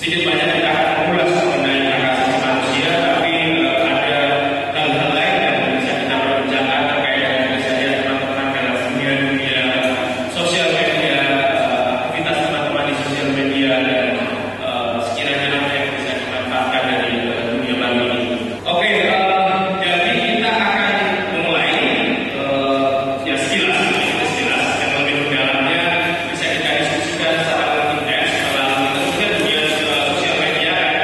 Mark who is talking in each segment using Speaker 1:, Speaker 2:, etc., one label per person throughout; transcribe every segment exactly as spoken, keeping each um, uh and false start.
Speaker 1: sedikit banyak kita akan mengulas mengenai hak asasi manusia, tapi uh, ada hal-hal lain yang bisa kita perbincangkan terkait dengan misalnya teman-teman dalam dunia dunia sosial media, uh, aktivitas teman-teman di sosial media, dan uh, sekiranya apa yang bisa dimanfaatkan dari uh, dunia baru ini. Oke, okay, uh, jadi kita akan memulai uh, ya sekilas, sekilas yang lebih mendalamnya bisa kita diskusikan secara lebih intens. Kalau kita juga dunia uh, sosial media kan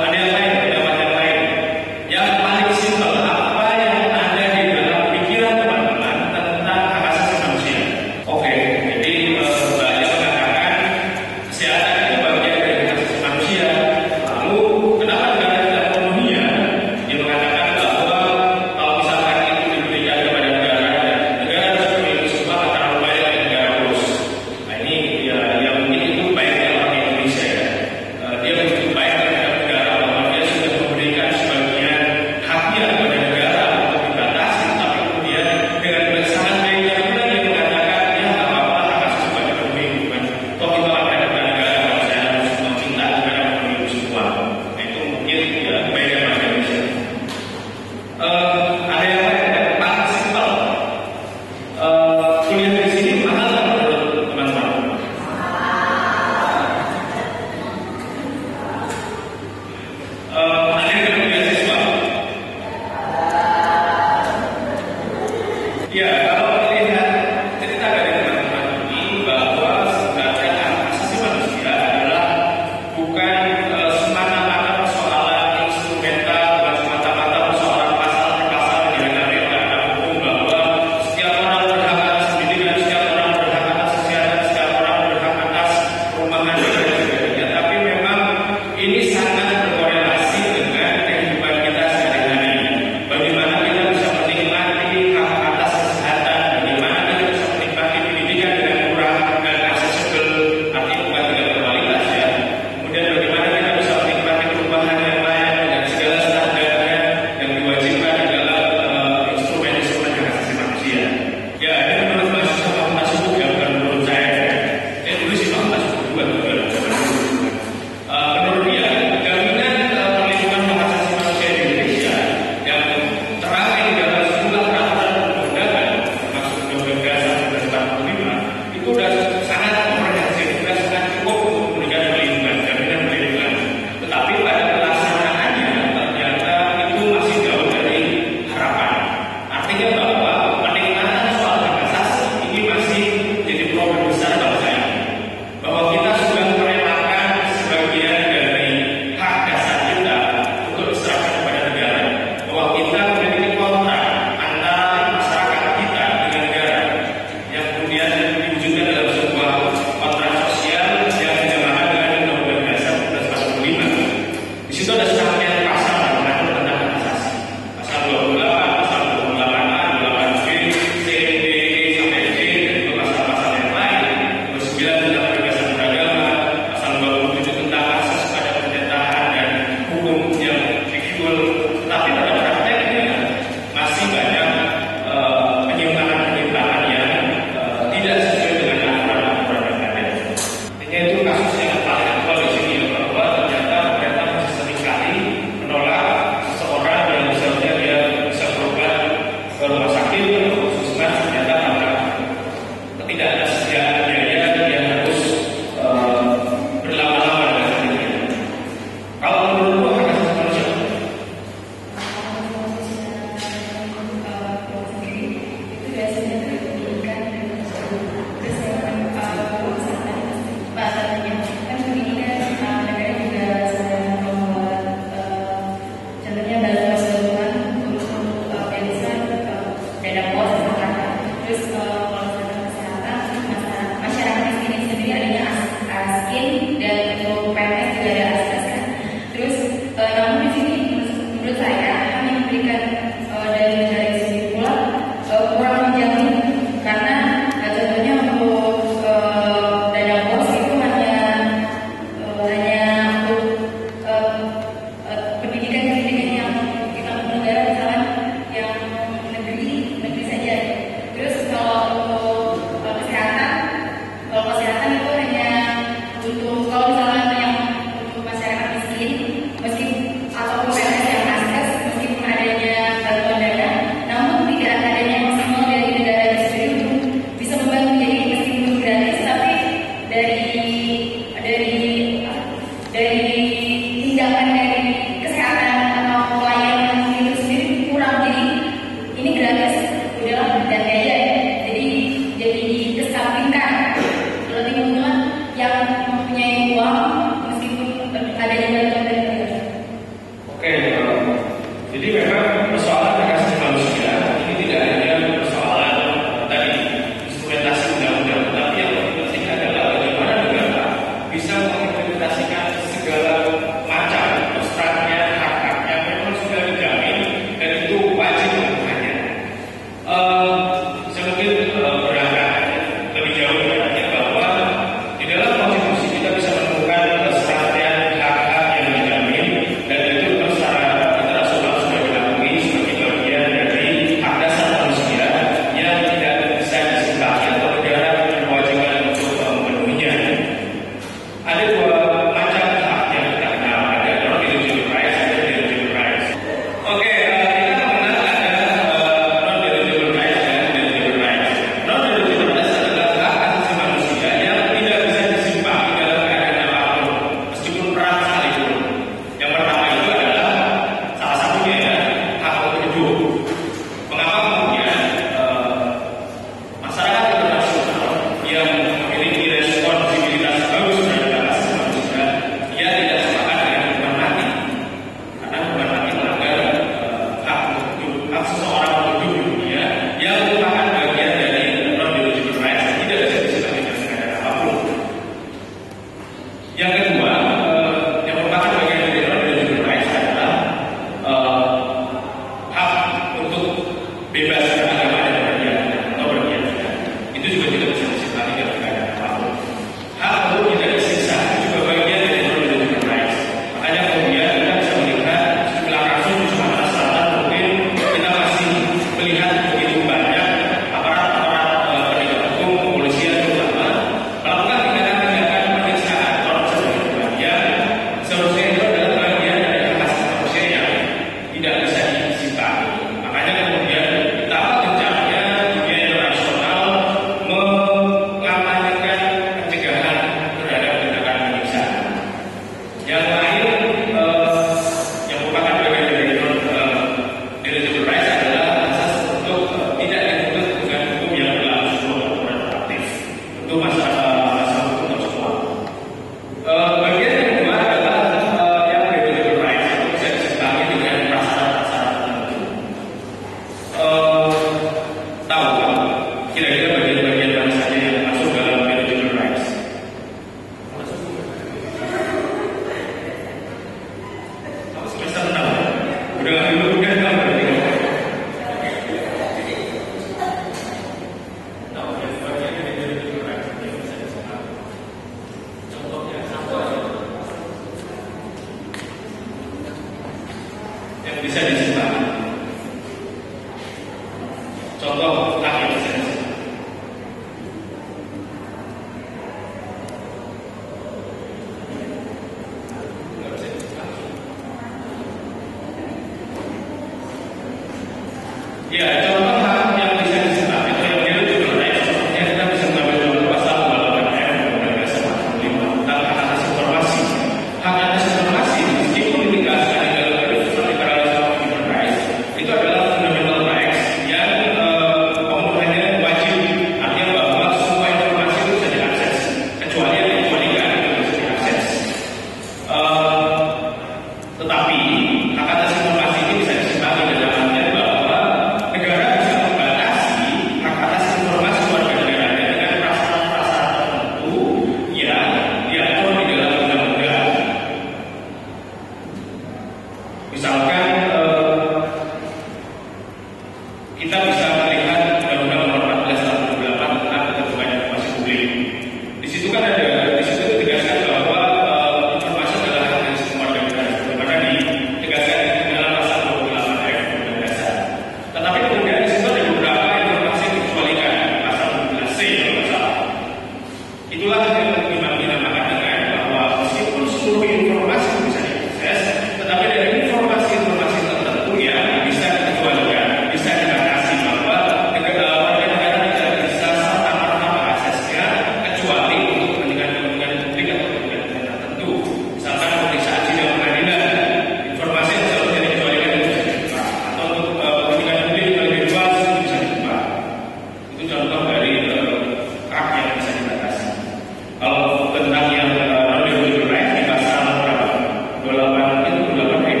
Speaker 1: itulah yang dinamakan dengan bahwa meskipun seluruh informasi bisa diakses, tetapi dari informasi-informasi tertentu yang bisa dikecualikan, bisa dibatasi, bahwa negara warga negara tidak bisa serta-merta mengaksesnya kecuali untuk kepentingan-kepentingan publik atau kepentingan tertentu. Misalkan pemeriksaan sidang pengadilan, informasi yang seharusnya dikecualikan itu bisa dibuka, atau untuk uh, kepentingan publik yang lebih luas itu bisa dibuka. Itu contoh dari uh, hak yang bisa dibatasi. Kalau tentang yang uh, non-human right di pasal berapa? dua puluh delapan itu dua puluh delapan ayat.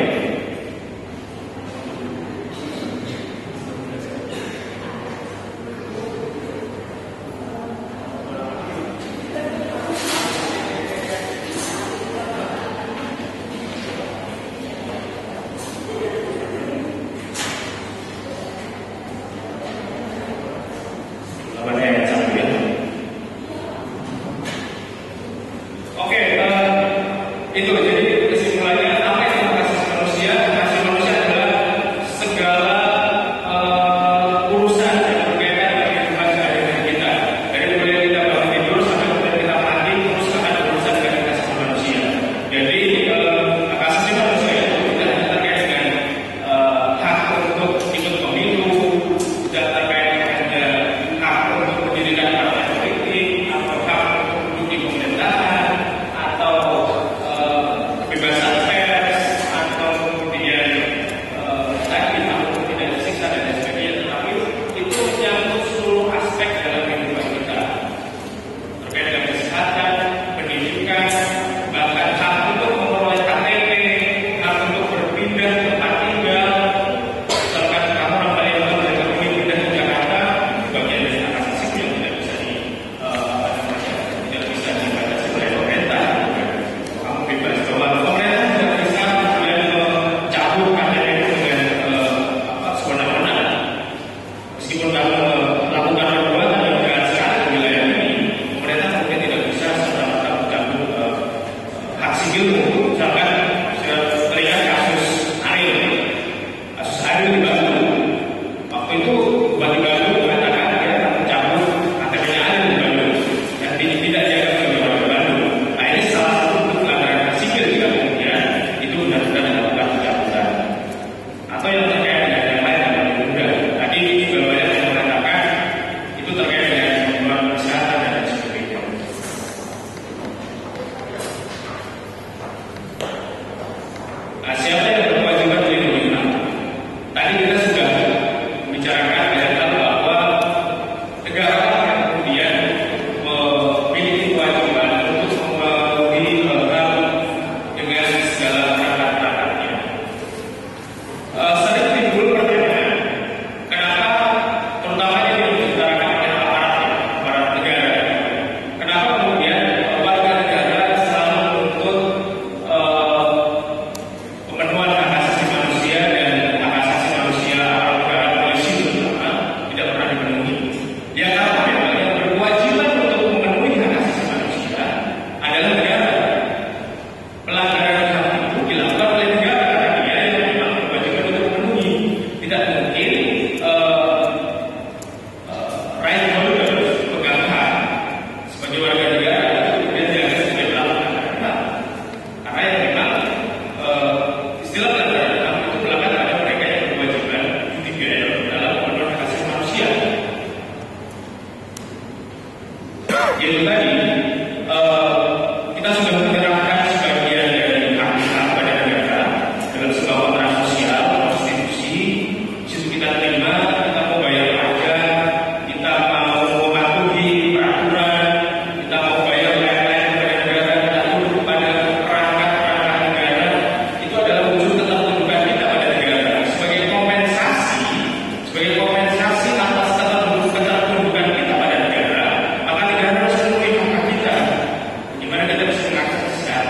Speaker 1: delapan ayat satu ya. Oke, eh, itu jadi kesimpulannya apa itu hak asasi manusia? Hak asasi manusia adalah segala eh, urusan yang berkaitan dengan kehidupan sehari-hari kita. Dari mulai kita bangun tidur sampai kemudian kita mati, terus akan urusan dengan hak asasi manusia. Jadi eh, hak asasi manusia itu tidak hanya terkait dengan eh, hak untuk ikut pemilu, tidak terkait dengan hak untuk mendirikan partai politik, atau hak untuk duduk di pemerintahan, atau eh, kebebasan pers, atau kemudian eh, tadi hak untuk tidak disiksa dan lain sebagainya. Tetapi itu menyangkut seluruh aspek dalam kehidupan kita, terkait dengan kesehatan, pendidikan, bahkan hak untuk memperoleh K T P, hak untuk berpindah tempat tinggal. Misalkan kamu orang Palembang dan kamu ingin pindah ke Jakarta, itu bagian dari hak asasi yang tidak bisa di eh, apa namanya, tidak bisa dibatasi oleh pemerintah. Kamu bebas, bahwa pemerintah tidak bisa kemudian mencabut K T P itu dengan eh, apa sewenang-wenang. Meskipun kamu melakukan perbuatan yang berat sekali di wilayah ini, pemerintah mungkin tidak bisa serta-merta mencabut eh, hak sipilmu. Misalkan sudah terlihat kasus Ariel, kasus Ariel di Bandung. Waktu itu Bupati Bandung mengatakan dia akan mencabut K T P-nya Ariel di Bandung dan di- tidak dianggap sebagai warga Bandung. Nah, ini salah satu bentuk pelanggaran hak sipil jika kemudian itu benar-benar dilakukan pencabutan. Atau yang terkait dengan yang lain yang lebih mudah. Tadi ini banyak yang mengatakan itu terkait dengan kebutuhan kesehatan dan lain sebagainya. Nah, siapa yang berkewajiban melindungi anak? Tadi kita sudah membicarakan dari lalu bahwa negara yang kemudian memiliki kewajiban untuk memenuhi hal-hal dengan segala perangkat-perangkatnya. Eh, sering timbul pertanyaan, kenapa terutama ini diutarakan oleh aparat aparat negara, kenapa kemudian warga negara selalu menuntut eh, pemenuhan hak asasi manusia dan hak asasi manusia aparat negara, polisi terutama tidak pernah dipenuhi? Ya karena memang yang berkewajiban untuk memenuhi hak asasi manusia adalah negara. Pelanggaran H A M itu dilakukan oleh negara karena dia yang memang berkewajiban untuk memenuhi. Tidak mungkin eh, eh, right holders, pegang hak sebagai warga negara itu kemudian dianggap sebagai pelanggaran H A M. Karena yang memang eh, istilah pelanggaran H A M itu melekat pada mereka yang berkewajiban individual dalam memenuhi hak asasi manusia. Yaitu tadi eh, kita sudah menyerahkan sebagian dari hak kita kepada negara dalam sebuah kontrak sosial, konstitusi. Di situ kita terima, kita mau bayar pajak, kita mau mematuhi peraturan, kita mau bayar lain-lain kepada negara, kita tunduk kepada perangkat-perangkat negara. Itu adalah wujud ketertundukan kita pada negara sebagai kompensasi, sebagai kompensasi atas ketertunduk- ketertundukan kita pada negara. Maka negara harus memenuhi hak kita. Gimana kita bisa mengakses kesehatan?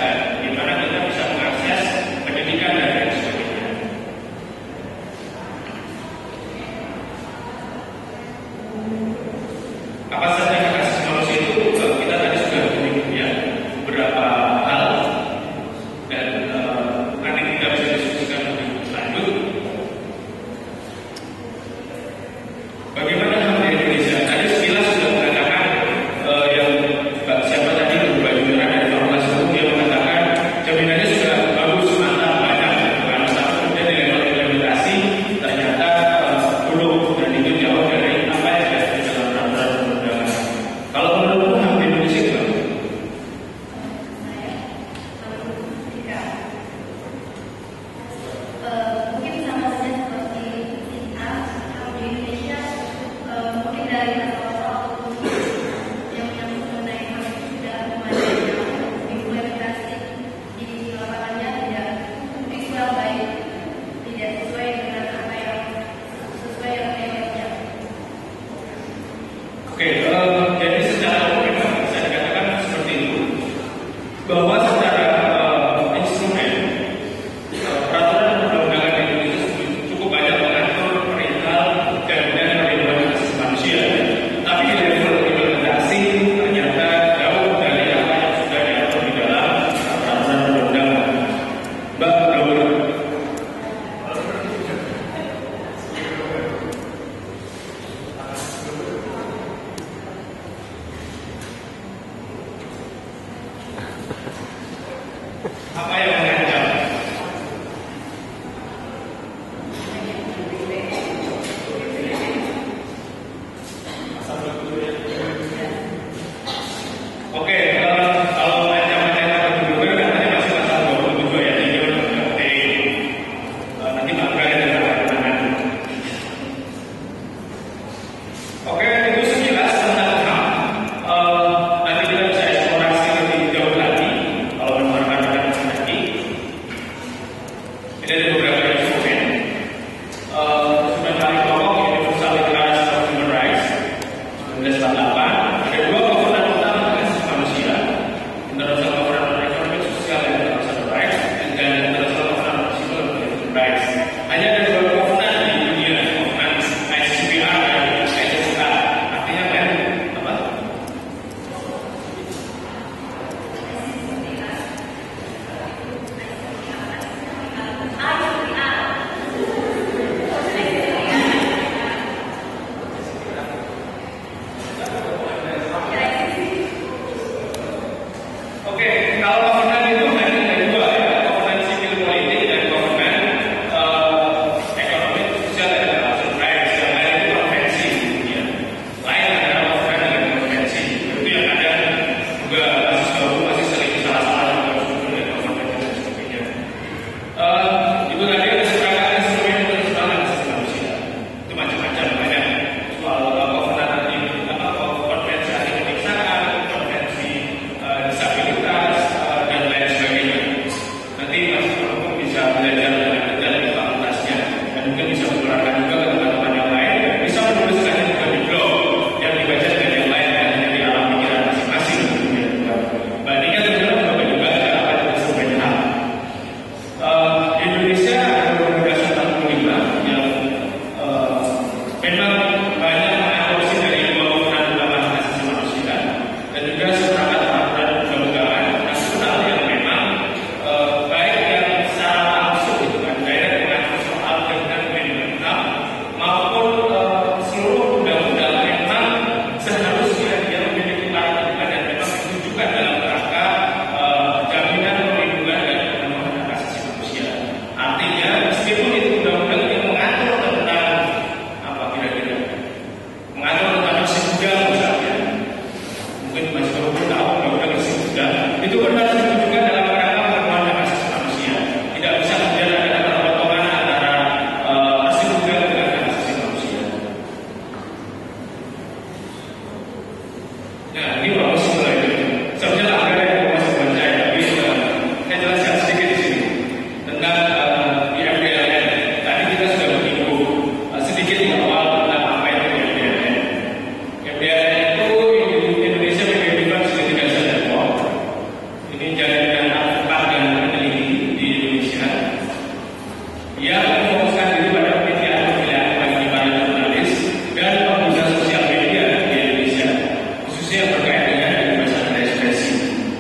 Speaker 1: Nah, ini bagus mulai. Sebenarnya ada yang mau masuk baca, tapi uh, saya jelaskan sedikit di sini tentang uh, di M D L N. Tadi kita sudah menyinggung uh, sedikit di awal tentang apa itu M D L N. M D L N itu Indonesia Medical Certification Network. Ini jaringan advokat dan peneliti di Indonesia yang memfokuskan diri pada penelitian pemilihan bagi para jurnalis dan pengguna sosial media di Indonesia, khususnya yang berkaitan dengan kebebasan berekspresi.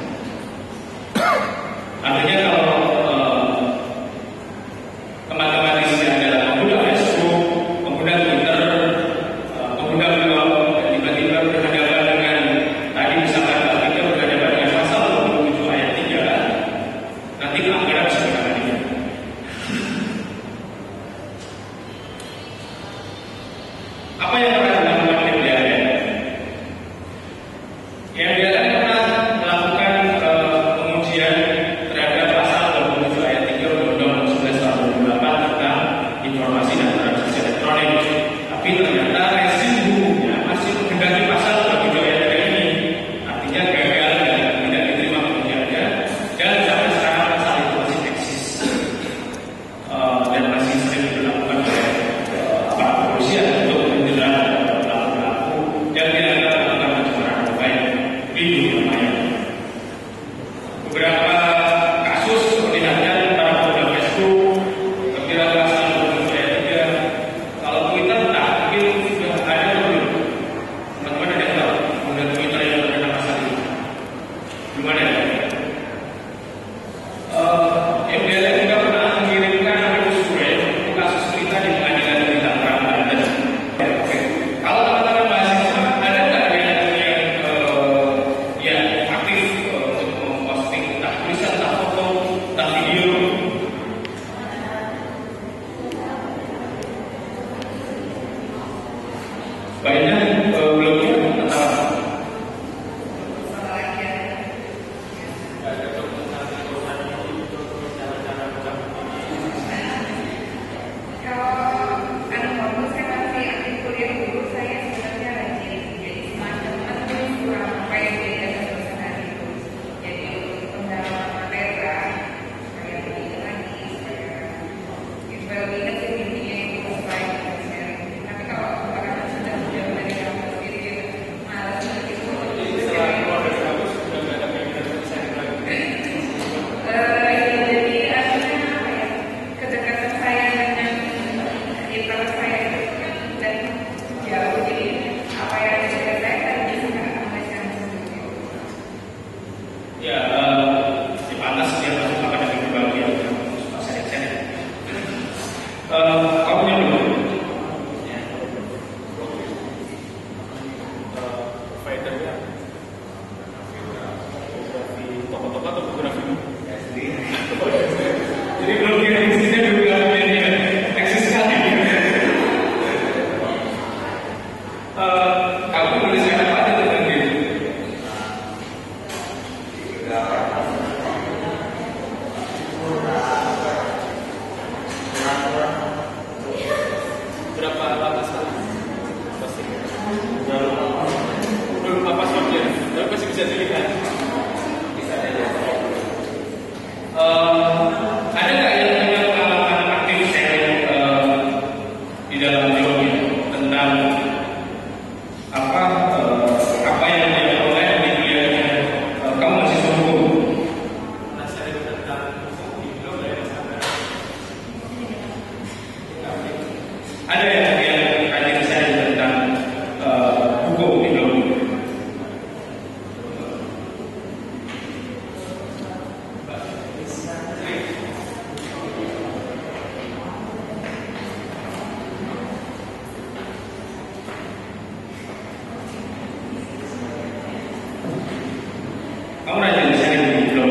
Speaker 1: Artinya kalau eh, teman-teman di sini adalah pengguna Facebook, pengguna Twitter, eh, pengguna blog, dan tiba-tiba berhadapan dengan tadi misalkan kita berhadapan dengan pasal dua puluh tujuh ayat tiga, nanti anggaran bisa menangani. Apa yang pernah dilakukan M D L N? M D L N pernah melakukan uh, pengujian terhadap pasal dua puluh tujuh ayat tiga Undang-Undang sebelas tahun dua ribu delapan tentang informasi dan transaksi elektronik. Tapi ternyata rezim hukumnya masih menghendaki pasal dua puluh tujuh ayat tiga ini. Artinya gagal dan tidak diterima pengujiannya. Dan sampai sekarang pasal itu masih eksis uh, dan masih sering dilakukan oleh uh, aparat kepolisian untuk menjerat pelaku-pelaku yang dianggap melakukan pencemaran nama baik di dunia maya. Beberapa kasus seperti halnya para pengguna Facebook, terkira pasal dua puluh tujuh ayat tiga. Kalau Twitter, tak mungkin sudah ada atau belum? Teman-teman ada yang tahu pengguna Twitter yang terkena pasal ini? Belum ada. Uh, M D L N juga pernah mengirimkan amicus curiae untuk kasus berita di pengadilan negeri Tangerang, Banten. Oke. Kalau teman-teman mahasiswa ada nggak yang yang uh, yang aktif uh, untuk memposting entah tulisan, entah foto, entah video? Banyak uh, blognya atau ya, uh, di panas dia masuk akademi berbagi yang suka saya-saya. Uh, kamu yang dulu. Providernya fotografi toko-toko atau fotografi? Jadi belum kira isinya juga media eksis sekali. Uh, kamu menuliskan apa aja tentang dia? Berapa lama sekali? Pasti. Udah lupa passwordnya, tapi masih bisa dilihat. Uh, ada nggak yang punya pengalaman aktif sharing uh, di dalam blognya tentang apa uh, apa yang dia peroleh di dunia uh, kamu masih hukum? Nah, saya tentang hukum di blog ya. Ada yang yang kajian saya tentang uh, hukum di blog? Kamu rajin sharing di blog?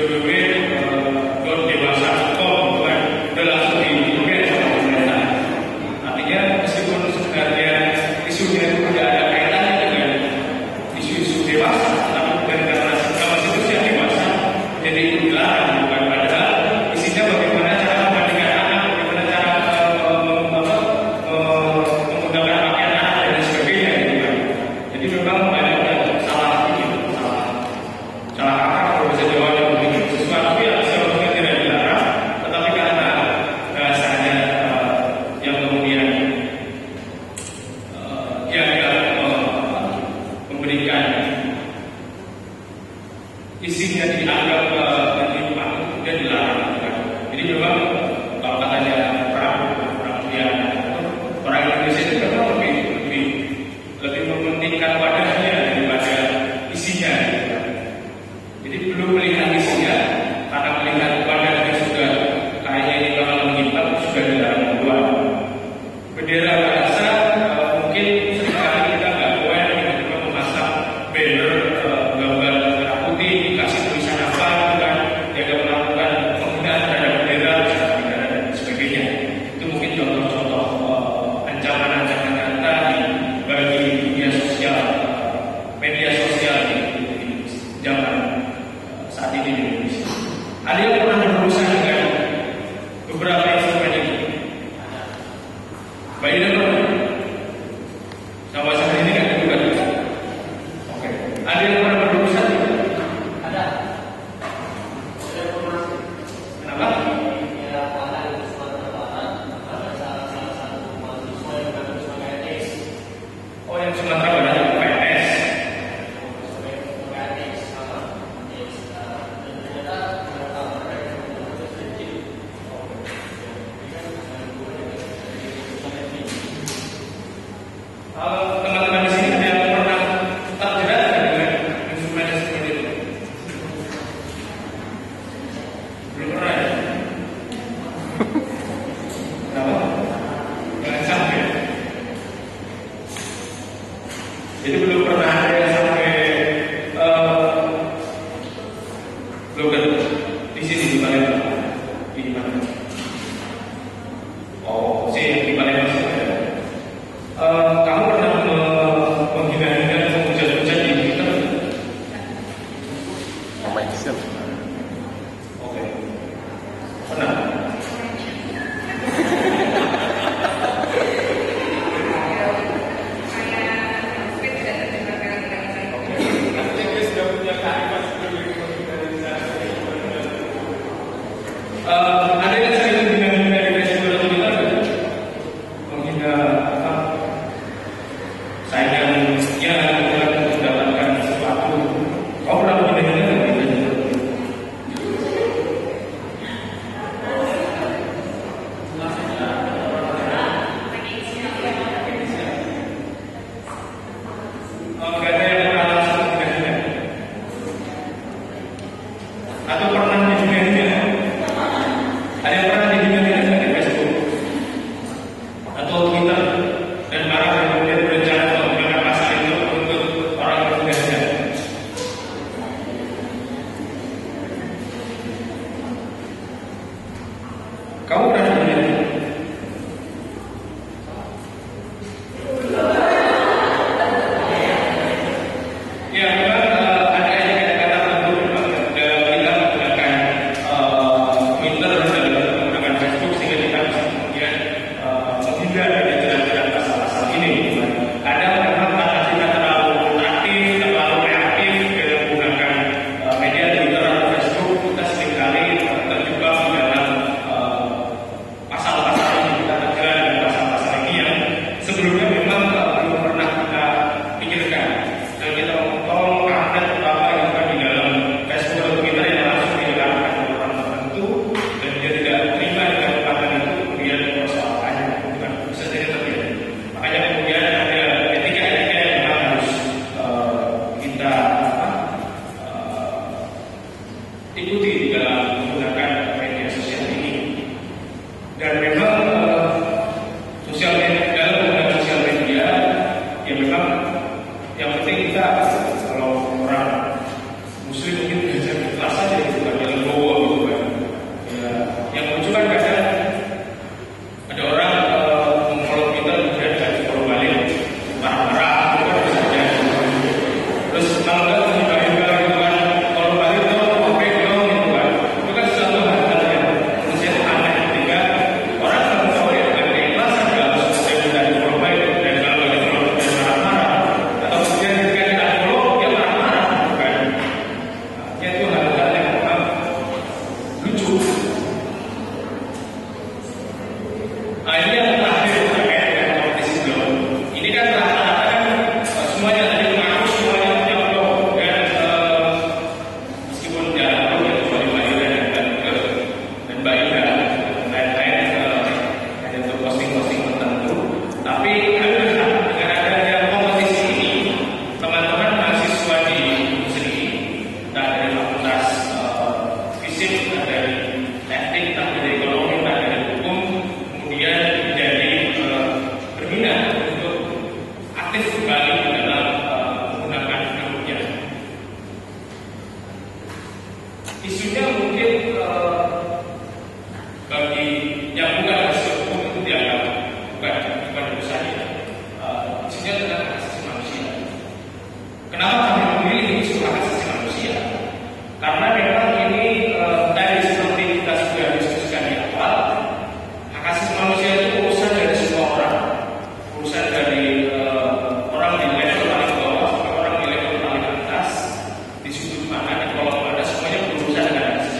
Speaker 1: w dot dewasa dot com gitu kan, udah langsung dikirim sama pemerintah. Artinya meskipun sebenarnya isunya itu tidak ada kaitannya dengan isu-isu dewasa, tapi bukan karena sikap itu yang dewasa jadi dilarang, bukan, padahal isinya bagaimana cara membandingkan anak, bagaimana cara uh, apa, uh, menggunakan pakaian anak dan lain sebagainya gitu kan. Jadi memang banyak yang salah ini, salah salah akar kalau bisa jawabnya begitu. Sesuatu yang seharusnya tidak dilarang, tetapi karena bahasanya uh, yang kemudian uh, dia tidak uh, memberikan isinya dianggap menyimpang, uh, kemudian dilarang. Kan? Jadi memang kalau katanya perang perang dia orang Indonesia itu memang lebih lebih lebih mementingkan wadahnya daripada isinya. Gitu kan? Jadi belum melihat isinya, karena melihat wadahnya sudah kayaknya ini bakal menyimpang, sudah dilarang duluan. Bendera bahasa uh, mungkin seringkali kita nggak aware, tiba-tiba memasang banner uh, gambar merah putih, dikasih tulisan apa, gitu kan, dia akan melakukan penghinaan terhadap bendera, misalnya negara dan sebagainya. Itu mungkin contoh-contoh uh, ancaman-ancaman nyata di bagi dunia sosial, uh, media sosial di, di zaman uh, saat ini di Indonesia. Ada yang pernah berurusan dengan beberapa instrumen ini? Baik dan benar. Sama sama ini kan juga. Oke. Ada yang pernah berurusan? Ada. Kenapa? Oh, yang Sumatera Barat P N S. Uh, teman-teman di sini ada yang pernah terjerat dengan instrumen seperti itu? Belum pernah ya? Kenapa? Jangan sampai. Jadi belum pernah ada yang sampai uh, belum kan di sini di Palembang, di mana? Oh, sih di Palembang sih. Uh, kamu pernah menghina-hina atau menghujat-hujat di Twitter?
Speaker 2: Mama Excel.
Speaker 1: Oke. Pernah? Uh, ada yang sering menghina-hina di Facebook atau Twitter? Menghina apa? Sayangnya bukan mendapatkan sesuatu. Kau pernah menghina-hina nggak? Oh, nggak ada yang pernah langsung menghina-hina? Atau pernah dihina-hina? Ada yang pernah dihina-hina di Facebook atau Twitter dan marah dan kemudian berencana menggunakan pasal itu untuk orang yang menghina? Kamu pernah dihina? Ya, memang uh, ada kata-kata tertentu memang dalam kita menggunakan uh, Twitter dan menggunakan Facebook sehingga kita bisa kemudian uh, menghindar dari jerat-jerat pasal-pasal ini. Gitu kan. Kadang memang karena kita terlalu aktif, terlalu reaktif dalam menggunakan uh, media Twitter atau Facebook, kita seringkali uh, terjebak di dalam uh, pasal-pasal ini, kita terjerat dengan pasal-pasal ini yang sebelumnya memang uh, belum pernah kita pikirkan. Dan kita tolong update apa yang ada di dalam Facebook atau Twitter yang langsung dilakukan oleh orang tertentu dan dia tidak terima dengan update itu, kemudian persoalannya bukan bisa jadi terjadi. Makanya kemudian ada etika-etika yang memang harus uh, kita apa, uh, ikuti di dalam menggunakan media sosial ini. Dan memang uh, sosial media, dalam menggunakan sosial media ya memang yang penting kita kalau orang Muslim mungkin belajar di kelas saja, bukan dalam Nah ini yang terakhir terkait dengan kompetisi blog. Ini kan rata-rata kan uh, semuanya tadi mengaku semuanya punya blog dan uh, meskipun jarang blog ya kecuali Mbak Ira dan dan dan Mbak Ira dan lain-lain uh, ada untuk posting-posting tertentu. Tapi alhamdulillah dengan adanya kompetisi ini teman-teman mahasiswa di sini entah dari fakultas uh, fisik, entah dari teknik, entah dari ekonomi, entah dari hukum, kemudian menjadi uh, berminat untuk aktif kembali dalam uh, menggunakan ilmunya. Isunya mungkin uh, bagi yang bukan hasil hukum itu dianggap bukan bukan urusan ya. Uh, isunya tentang hak asasi manusia. Kenapa kami memilih isu hak asasi manusia? Karena memang ini uh, tadi seperti kita sudah diskusikan di awal, hak asasi manusia itu urusan dari semua orang, urusan dari uh, orang di level paling bawah sampai orang di level paling atas, di sudut mana, di bawah mana, semuanya berurusan dengan hak asasi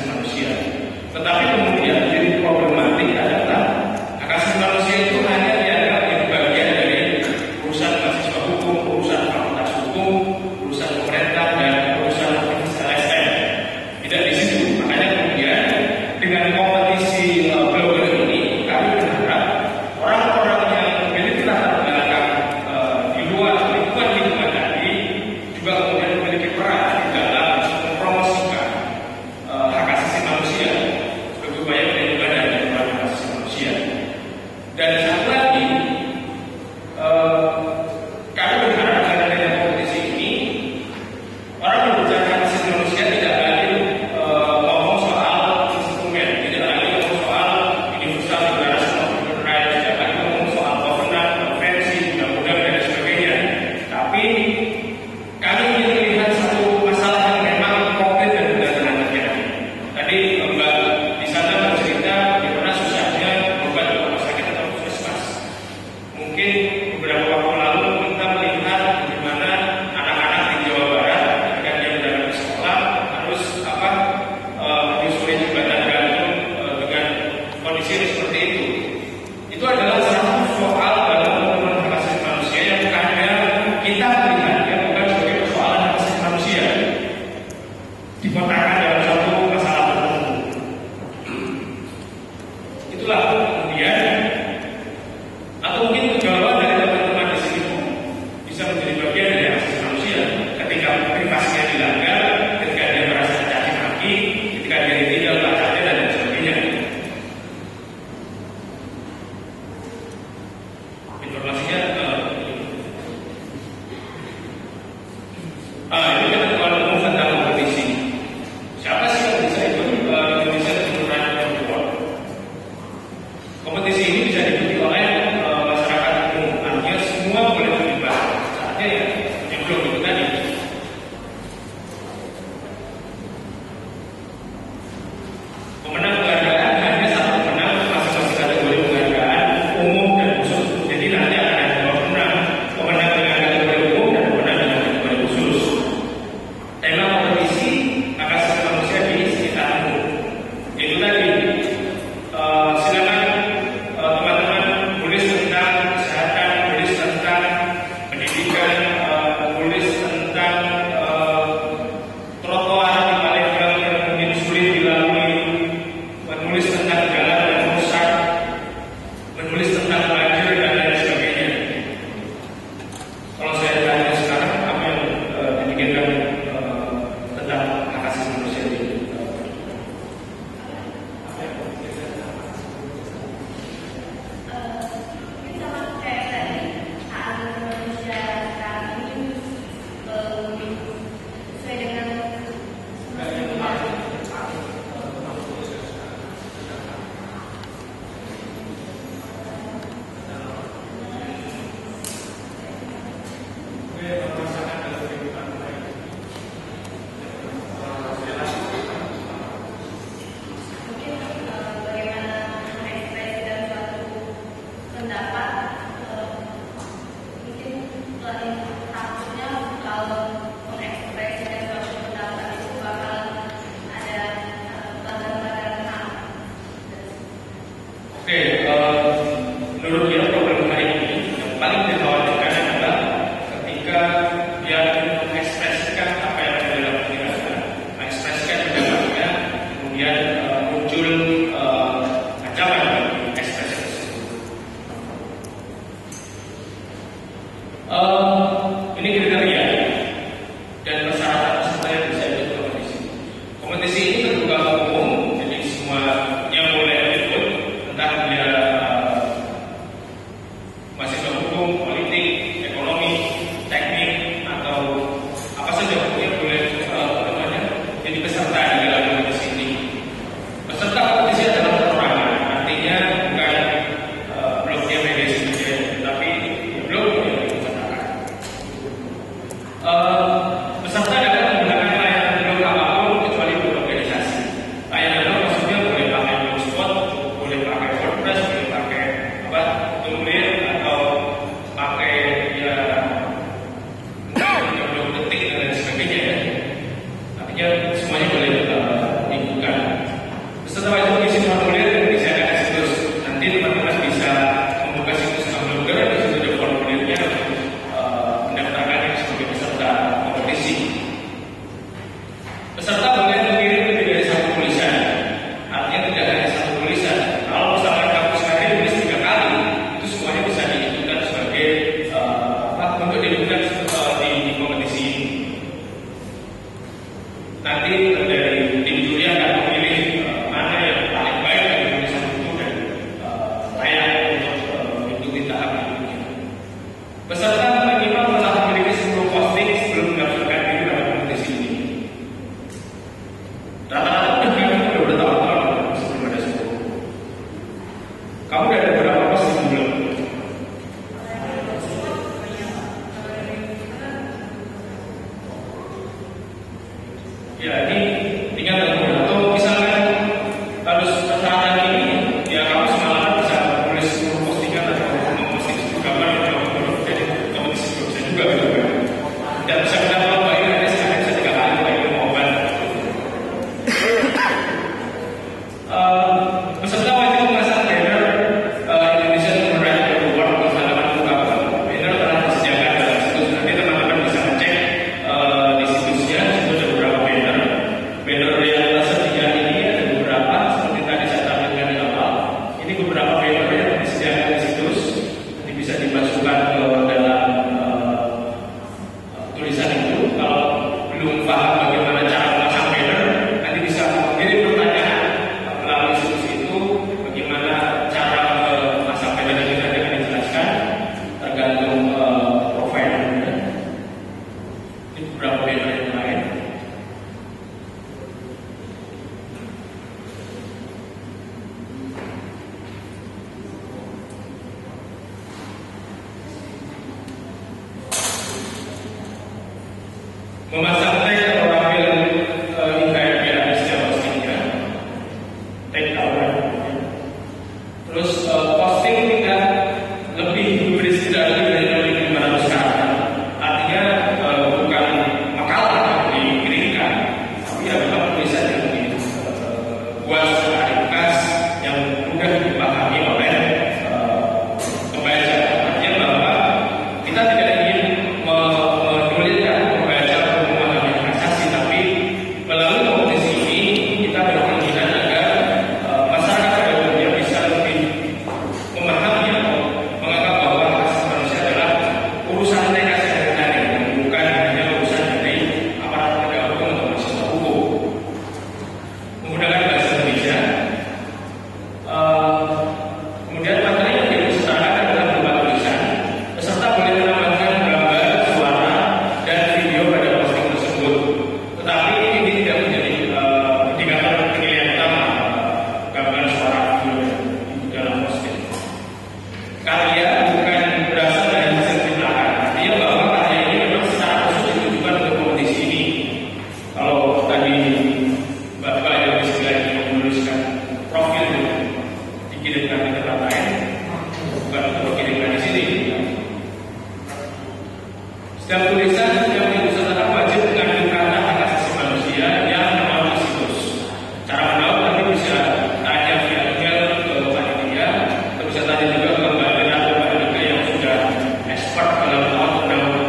Speaker 1: Setiap tulisan yang diusahakan wajib mengandung kata hak asasi manusia yang non situs. Cara mendapat nanti bisa tanya via email ke panitia, atau bisa tanya juga ke Mbak Dena atau Mbak Dika yang sudah expert dalam hal undang-undang.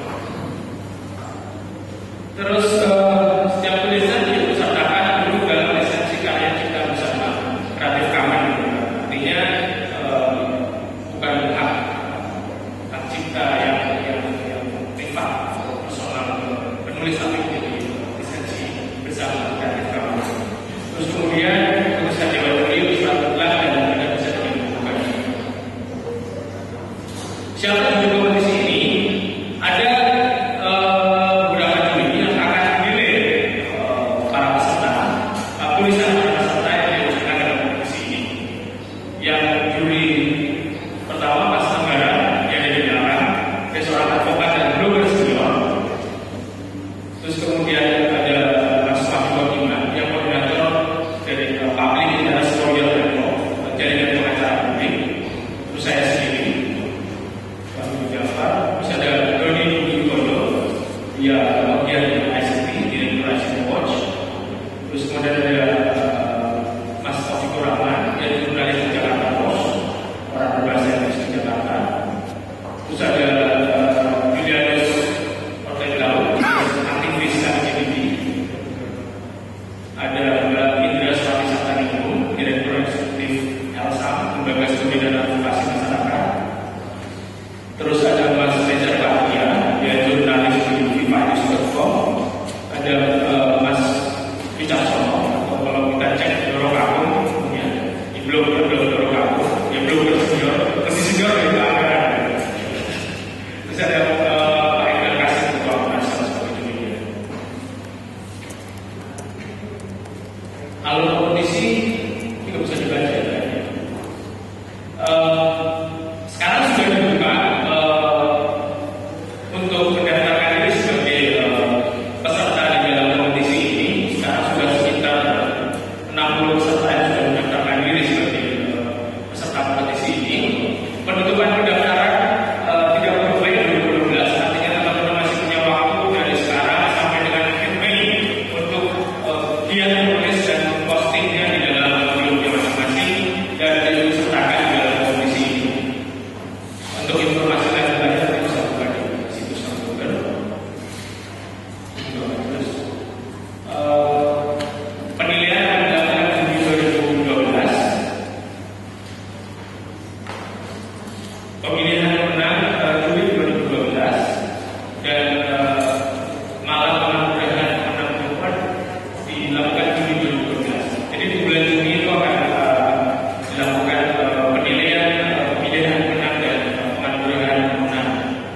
Speaker 1: Terus uh, setiap tulisan diusahakan dulu dalam lisensi karya cipta bersama Creative Commons. Artinya uh, bukan hak hak cipta yang yang yang privat atau personal penulis, tapi jadi lisensi bersama Creative Commons. Terus kemudian tulisan diwakili surat mutlak dan tidak bisa dibukukan. Siapa yang di kompetisi ini? Ada uh, beberapa juri yang akan memilih uh, para peserta, uh, tulisan para peserta yang diusahakan dalam kompetisi ini. Yang juri pertama Mas Anggara yang ada di belakang, dia seorang advokat dan blogger senior. Terus kemudian ada Mas Fahmi Iman yang koordinator dari uh, Public Interest Lawyer Network, jaringan pengacara publik. Terus saya sendiri, Fahmi Jafar. Terus ada Doni Budi-Koyo, dia bagian I C T, Direktur I C T Watch. Terus kemudian ada uh, Mas Taufikur Rahman, yang jurnalis di Jakarta Post, orang berbahasa Inggris di Jakarta. Terus ada uh, Julianus Orteglau, aktivis L G B T. Ada Mbak Indra Swati Sataningrum, Direktur Eksekutif L S A M, Lembaga Studi dan Advokasi Masyarakat. Terus ada Mas Reza Bahtia, dia jurnalis di viva news dot com. Ada uh, Mas Wicaksono, atau kalau kita cek Dorong Akun, ya, di blog ya, blog Dorong Akun, ya blog senior, lebih senior dari anggaran. Terus ada uh, Pak Iqbal Kasim, Ketua Komnas seperti itu. Alur kompetisi juga bisa dibaca ya. Uh, sekarang sudah dibuka uh, untuk mendaftarkan diri sebagai uh, peserta di dalam kompetisi ini. Sekarang sudah sekitar enam puluh peserta yang sudah mendaftarkan diri sebagai uh, peserta kompetisi ini. Penutupan pendaftaran uh, tiga puluh Mei dua ribu dua belas. Artinya teman-teman masih punya waktu dari sekarang sampai dengan akhir Mei untuk uh, giat menulis dan postingnya di dalam blognya masing-masing dan disertakan di dalam kompetisi ini. Untuk informasi lanjutannya nanti bisa buka di situs Google. Terus uh, penilaian pendaftaran Juni dua ribu dua belas. Pemilihan pemenang uh, Juli dua ribu dua belas dan uh, malam penganugerahan pemenang perempuan dilakukan Juni dua ribu dua belas. Jadi di bulan Juni itu akan uh, dilakukan uh, penilaian uh, pemilihan pemenang dan uh, penganugerahan pemenang.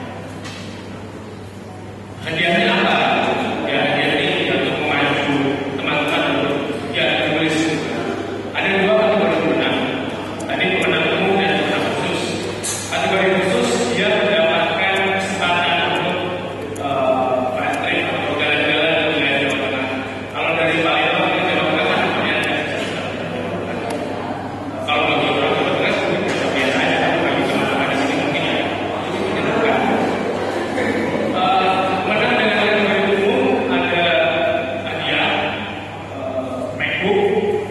Speaker 1: Hadiahnya apa? Ya, hadiah ini untuk memacu teman-teman untuk ya menulis. Ada dua kategori pemenang. Tadi pemenang umum dan pemenang khusus. Kategori khusus dia mendapatkan kesempatan untuk uh, road trip atau jalan-jalan di wilayah Jawa Tengah. Kalau dari Palembang ke Jawa Tengah namanya ada. Kalau bagi orang Jawa Tengah mungkin bisa biasa aja, tapi bagi teman-teman di sini mungkin ya cukup menyenangkan. Uh, Menang dengan kategori umum ada hadiah uh, MacBook